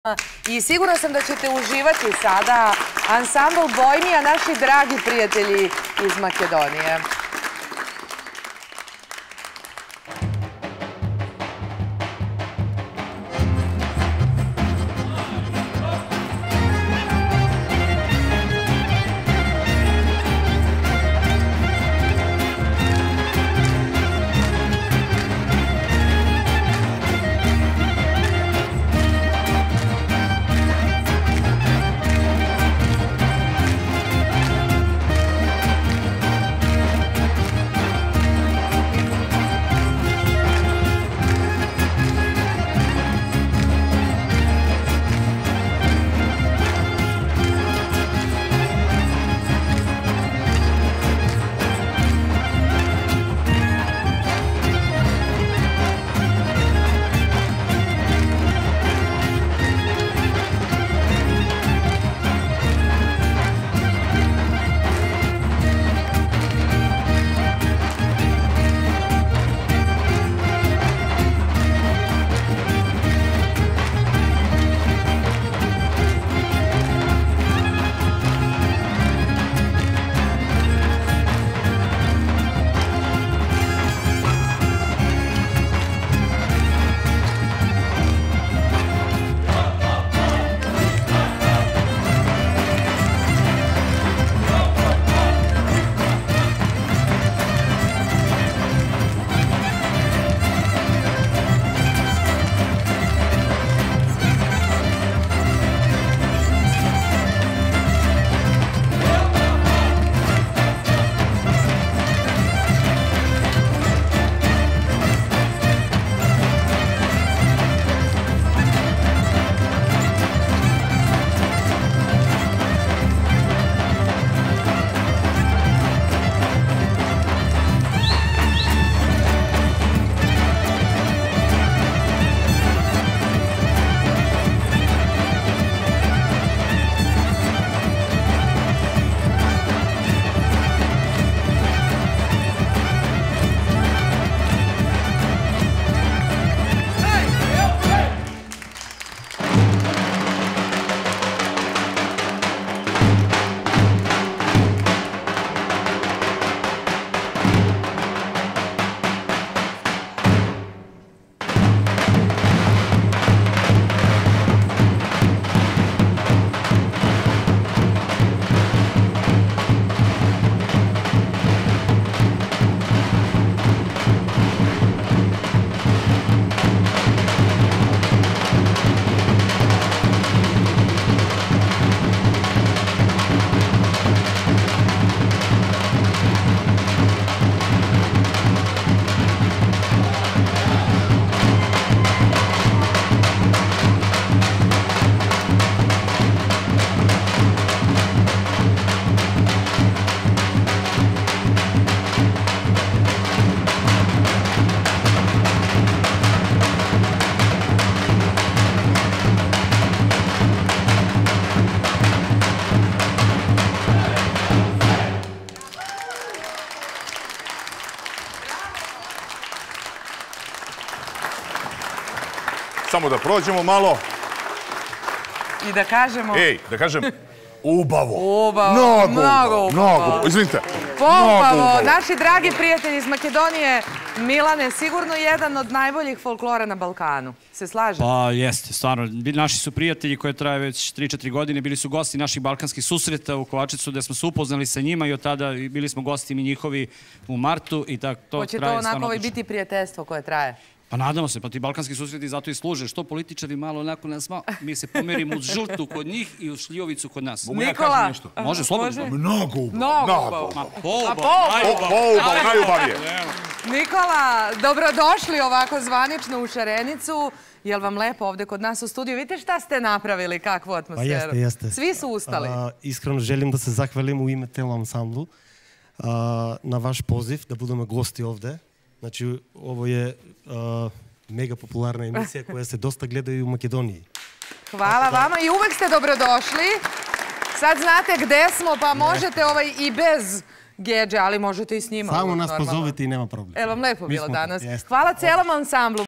I sigurno sam da ćete uživati sada ansambl Bojmija, naši dragi prijatelji iz Makedonije. Samo da prođemo malo. I da kažemo... Da kažem, ubavo. Mnogo ubavo. Izvinite. Pompavo, naši dragi prijatelji iz Makedonije, Milane, sigurno jedan od najboljih folklora na Balkanu. Se slažete? Pa jeste, stvarno. Naši su prijatelji koji traje već 3-4 godine. Bili su gosti naših balkanskih susreta u Kovačicu, gde smo se upoznali sa njima i od tada bili smo gosti mi njihovi u martu. Hoće to onako biti prijateljstvo koje traje? Pa nadamo se, pa ti balkanski susreti zato i služe. Što političari malo onako nas malo, mi se pomerimo uz žrtu kod njih i uz šljivovicu kod nas. Mogu ja kažem nešto? Može, slobodno. Mnogo ubavo. Najubavije. Nikola, dobrodošli ovako zvanično u Šarenicu. Je li vam lepo ovde kod nas u studiju? Vidite šta ste napravili, kakvu atmosferu? Pa jeste. Svi su ustali. Iskreno želim da se zahvalim u ime tela ansamblu na vaš poziv da budemo gosti ovde. Znači, ovo je mega popularna emisija koja se dosta gleda i u Makedoniji. Hvala vama i uvek ste dobrodošli. Sad znate gde smo, pa možete i bez Gedže, ali možete i s njima. Samo nas pozovite i nema problema. Evo vam lepo bilo danas. Hvala celom ansamblu.